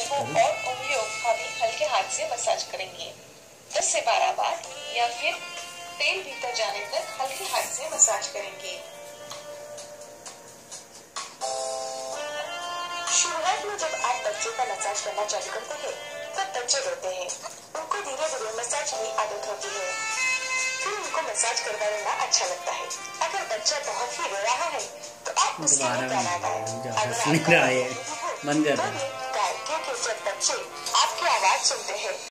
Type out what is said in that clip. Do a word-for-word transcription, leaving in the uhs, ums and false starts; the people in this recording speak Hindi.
वो और उंगलियों का भी हल्के हाथ से मसाज करेंगे। दस से बारह बार या फिर तेल भीतर जाने तक हल्के हाथ से मसाज करेंगे। शुरुआत में जब आप बच्चों का मसाज करना चालू करते हैं तब बच्चे रोते हैं। उनको धीरे धीरे मसाज की आदत होती है, फिर उनको मसाज करवा लेना अच्छा लगता है। अगर बच्चा बहुत ही रो रहा है तो आप उसके लिए गाना गाएं। अगर आप गाना गाते हो तो ये गाएं, क्योंकि जब बच्चे आपकी आवाज सुनते हैं